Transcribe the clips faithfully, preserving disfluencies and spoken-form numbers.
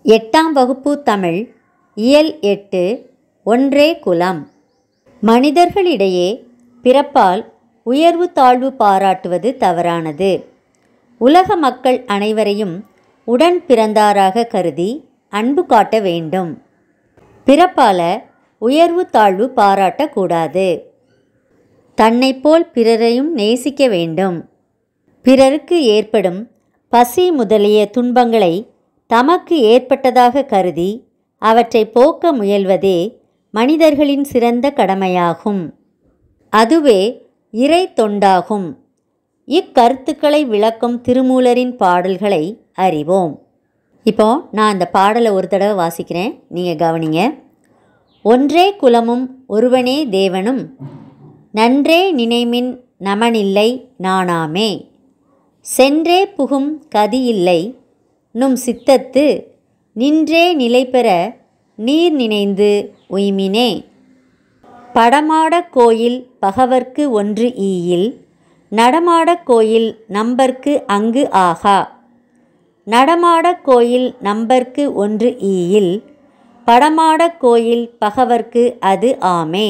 எட்டாம் வகுப்பு தமிழ் இயல் எட்டு ஒன்றே குலம். மனிதர்களிடையே பிறப்பால் உயர்வு தாழ்வு பாராட்டுவது தவறானது. உலக மக்கள் அனைவரையும் உடன் பிறந்தாராக கருதி அன்பு காட்ட வேண்டும். பிறப்பால உயர்வு தாழ்வு பாராட்டக்கூடாது. தன்னைப்போல் பிறரையும் நேசிக்க வேண்டும். பிறருக்கு ஏற்படும் பசி முதலிய துன்பங்களை தமக்கு ஏற்பட்டதாக கருதி அவற்றை போக்க முயல்வதே மனிதர்களின் சிறந்த கடமையாகும். அதுவே இறை தொண்டாகும். இக்கருத்துக்களை விளக்கும் திருமூலரின் பாடல்களை அறிவோம். இப்போ நான் அந்த பாடலை ஒரு தடவை வாசிக்கிறேன், நீங்கள் கவனிங்க. ஒன்றே குலமும் ஒருவனே தேவனும் நன்றே நினைமின் நமனில்லை நாணாமே. சென்றே புகும் கதியில்லை நும் சித்தத்து நின்றே நிலைபெற நீர் நினைந்து உய்மினே. படமாடக் கோயில் பகவர்க்கு ஒன்று ஈயில் நடமாடக் கோயில் நம்பர்க்கு அங்கு ஆகா. நடமாடக் கோயில் நம்பர்க்கு ஒன்று ஈயில் படமாடக் கோயில் பகவர்க்கு அது ஆமே.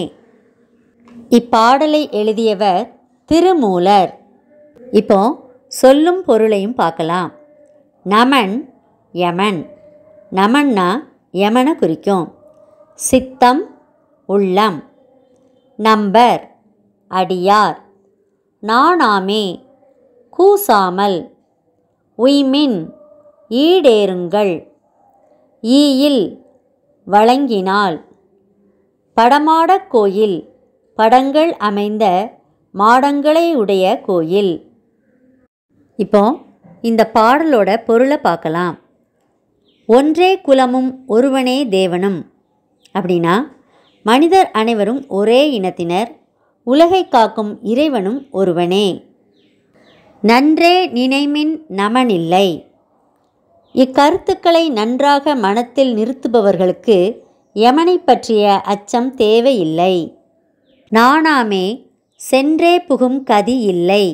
இப்பாடலை எழுதியவர் திருமூலர். இப்போ சொல்லும் பொருளையும் பார்க்கலாம். நமன் யமன். நமன்னா யமனை குறிக்கும். சித்தம் உள்ளம். நம்பர் அடியார். நாணாமே கூசாமல். உய்மின் ஈடேறுங்கள். ஈயில் வழங்கினால். படமாடக் கோயில் படங்கள் அமைந்த மாடங்களை உடைய கோயில். இப்போ இந்த பாடலோட பொருளை பார்க்கலாம். ஒன்றே குலமும் ஒருவனே தேவனும் அப்படின்னா மனிதர் அனைவரும் ஒரே இனத்தினர், உலகை காக்கும் இறைவனும் ஒருவனே. நன்றே நினைமின் நமனில்லை. இக்கருத்துக்களை நன்றாக மனத்தில் நிறுத்துபவர்களுக்கு யமனை பற்றிய அச்சம் தேவையில்லை. நாணாமே சென்றே புகும் கதி இல்லை.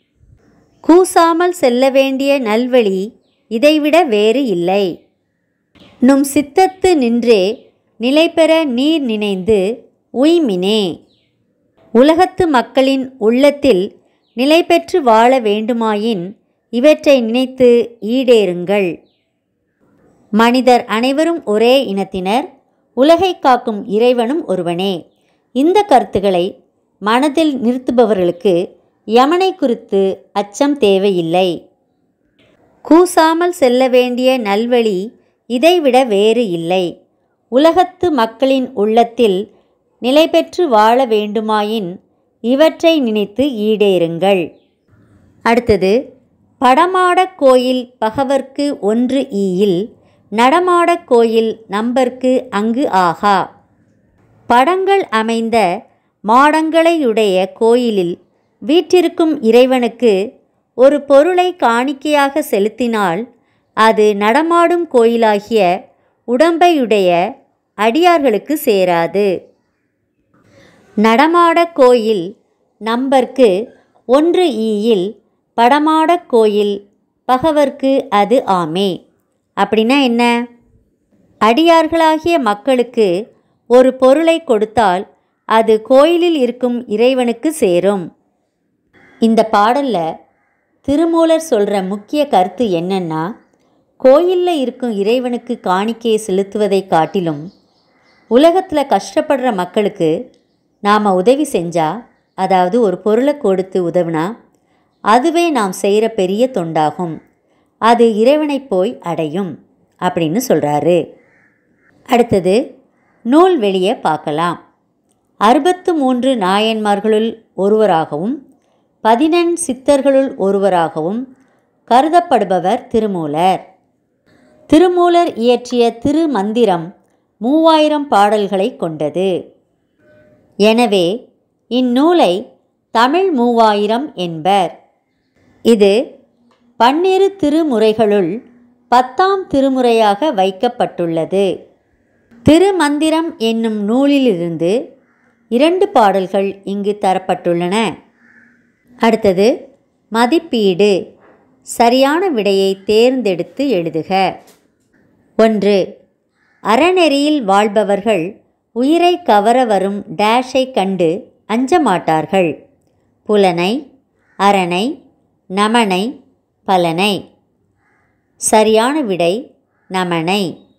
கூசாமல் செல்ல வேண்டிய நல்வழி இதைவிட வேறு இல்லை. நும் சித்தத்து நின்றே நிலைபெற நீர் நினைந்து உய்மினே. உலகத்து மக்களின் உள்ளத்தில் நிலை பெற்று வாழ வேண்டுமாயின் இவற்றை நினைத்து ஈடேறுங்கள். மனிதர் அனைவரும் ஒரே இனத்தினர், உலகை காக்கும் இறைவனும் ஒருவனே. இந்த கருத்துக்களை மனதில் நிறுத்துபவர்களுக்கு யமனை குறித்து அச்சம் தேவையில்லை. கூசாமல் செல்ல வேண்டிய நல்வழி இதைவிட வேறு இல்லை. உலகத்து மக்களின் உள்ளத்தில் நிலை பெற்று வாழ வேண்டுமாயின் இவற்றை நினைத்து ஈடேறுங்கள். அடுத்தது, படமாடக் கோயில் பகவர்க்கு ஒன்று ஈயில் நடமாடக் கோயில் நம்பர்க்கு அங்கு ஆகா. படங்கள் அமைந்த மாடங்களையுடைய கோயிலில் வீற்றிருக்கும் இறைவனுக்கு ஒரு பொருளை காணிக்கையாக செலுத்தினால் அது நடமாடும் கோயிலாகிய உடம்பையுடைய அடியார்களுக்கு சேராது. நடமாடக் கோயில் நம்பர்க்கு ஒன்று ஈயில் படமாடக் கோயில் பகவர்க்கு அது ஆமே. அப்படின்னா என்ன? அடியார்களாகிய மக்களுக்கு ஒரு பொருளை கொடுத்தால் அது கோயிலில் இருக்கும் இறைவனுக்கு சேரும். இந்த பாடலில் திருமூலர் சொல்கிற முக்கிய கருத்து என்னன்னா, கோயிலில் இருக்கும் இறைவனுக்கு காணிக்கையை செலுத்துவதை காட்டிலும் உலகத்தில் கஷ்டப்படுற மக்களுக்கு நாம் உதவி செஞ்சால், அதாவது ஒரு பொருளை கொடுத்து உதவினா, அதுவே நாம் செய்கிற பெரிய தொண்டாகும். அது இறைவனை போய் அடையும் அப்படின்னு சொல்கிறாரு. அடுத்தது, நூல் வெளியே பார்க்கலாம். அறுபத்து மூன்று நாயன்மார்களுள் ஒருவராகவும் பதினெண் சித்தர்களுள் ஒருவராகவும் கருதப்படுபவர் திருமூலர். திருமூலர் இயற்றிய திருமந்திரம் மூவாயிரம் பாடல்களை கொண்டது. எனவே இந்நூலை தமிழ் மூவாயிரம் என்பர். இது பன்னிரு திருமுறைகளுள் பத்தாம் திருமுறையாக வைக்கப்பட்டுள்ளது. திருமந்திரம் என்னும் நூலிலிருந்து இரண்டு பாடல்கள் இங்கு தரப்பட்டுள்ளன. அடுத்தது, மதிப்பீடு. சரியான விடையை தேர்ந்தெடுத்து எழுதுக. ஒன்று. அறநெறியில் வாழ்பவர்கள் உயிரை கவர வரும் டேஷை கண்டு அஞ்ச மாட்டார்கள். புலனை, அரணை, நமனை, பலனை. சரியான விடை நமனை.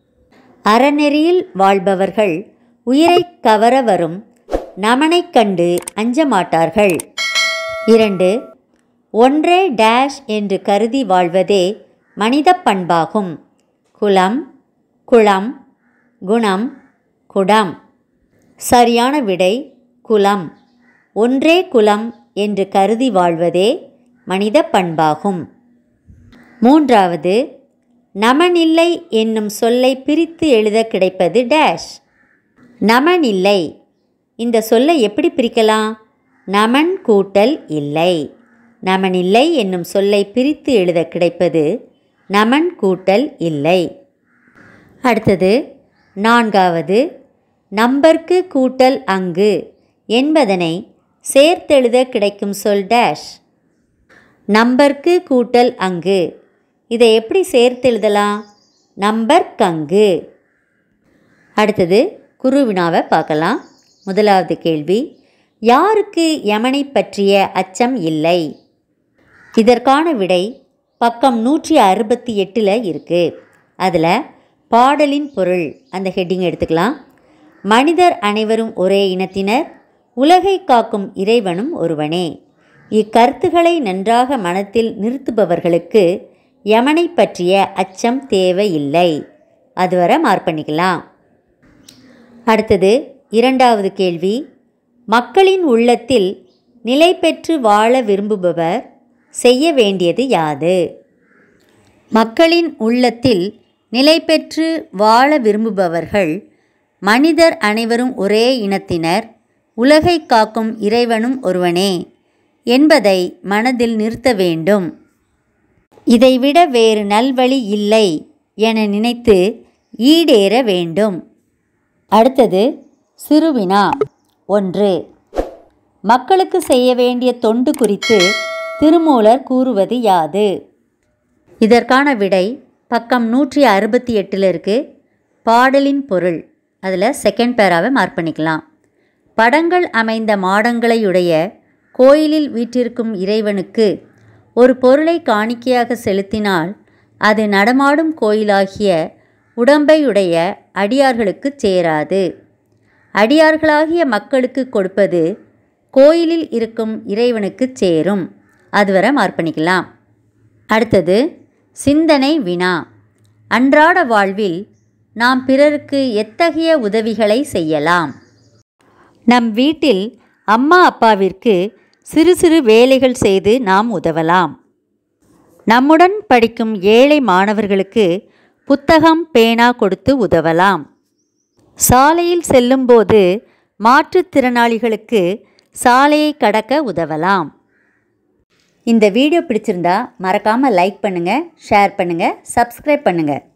அறநெறியில் வாழ்பவர்கள் உயிரை கவர வரும் நமனை கண்டு அஞ்ச மாட்டார்கள். இரண்டு. ஒன்றே டேஷ் என்று கருதி வாழ்வதே மனித பண்பாகும். குலம், குளம், குணம், குடம். சரியான விடை குலம். ஒன்றே குலம் என்று கருதி வாழ்வதே மனித பண்பாகும். மூன்றாவது. நமனில்லை என்னும் சொல்லை பிரித்து எழுத கிடைப்பது டேஷ். நமனில்லை இந்த சொல்லை எப்படி பிரிக்கலாம்? நமன் கூட்டல் இல்லை. நமனில்லை என்னும் சொல்லை பிரித்து எழுத கிடைப்பது நமன் கூட்டல் இல்லை. அடுத்தது நான்காவது. நம்பர்க்கு கூட்டல் அங்கு என்பதனை சேர்த்தெழுத கிடைக்கும் சொல் டேஷ். நம்பர்க்கு கூட்டல் அங்கு இதை எப்படி சேர்த்தெழுதலாம்? நம்பர்க்கங்கு. அடுத்தது குருவினாவை பார்க்கலாம். முதலாவது கேள்வி. யாருக்கு யமனை பற்றிய அச்சம் இல்லை? இதற்கான விடை பக்கம் நூற்றி அறுபத்தி எட்டில் இருக்குது. அதில் பாடலின் பொருள் அந்த ஹெட்டிங் எடுத்துக்கலாம். மனிதர் அனைவரும் ஒரே இனத்தினர், உலகை காக்கும் இறைவனும் ஒருவனே. இக்கருத்துக்களை நன்றாக மனத்தில் நிறுத்துபவர்களுக்கு யமனை பற்றிய அச்சம் தேவையில்லை. அதுவரை மார்க் பண்ணிக்கலாம். அடுத்தது இரண்டாவது கேள்வி. மக்களின் உள்ளத்தில் நிலை பெற்று வாழ விரும்புபவர் செய்ய வேண்டியது யாது? மக்களின் உள்ளத்தில் நிலை பெற்று வாழ விரும்புபவர்கள் மனிதர் அனைவரும் ஒரே இனத்தினர், உலகை காக்கும் இறைவனும் ஒருவனே என்பதை மனதில் நிறுத்த வேண்டும். இதைவிட வேறு நல்வழி இல்லை என நினைத்து ஈடேற வேண்டும். அடுத்தது சிறுவினா. ஒன்று. மக்களுக்கு செய்ய வேண்டிய தொண்டு குறித்து திருமூலர் கூறுவது யாது? இதற்கான விடை பக்கம் நூற்றி அறுபத்தி எட்டில் இருக்குது. பாடலின் பொருள் அதில் செகண்ட் பேராவை மார்க் பண்ணிக்கலாம். படங்கள் அமைந்த மாடங்களையுடைய கோயிலில் வீற்றிருக்கும் இறைவனுக்கு ஒரு பொருளை காணிக்கையாக செலுத்தினால் அது நடமாடும் கோயிலாகிய உடம்பையுடைய அடியார்களுக்கு சேராது. அடியார்களாகிய மக்களுக்கு கொடுப்பது கோயிலில் இருக்கும் இறைவனுக்கு சேரும். அதுவரை மார்க் பண்ணிக்கலாம். அடுத்தது சிந்தனை வினா. அன்றாட வாழ்வில் நாம் பிறருக்கு எத்தகைய உதவிகளை செய்யலாம்? நம் வீட்டில் அம்மா அப்பாவிற்கு சிறு சிறு வேலைகள் செய்து நாம் உதவலாம். நம்முடன் படிக்கும் ஏழை மாணவர்களுக்கு புத்தகம், பேனா கொடுத்து உதவலாம். சாலையில் செல்லும்போது மாற்றுத்திறனாளிகளுக்கு சாலையை கடக்க உதவலாம். இந்த வீடியோ பிடிச்சிருந்தா மறக்காமல் லைக் பண்ணுங்கள், ஷேர் பண்ணுங்கள், சப்ஸ்கிரைப் பண்ணுங்கள்.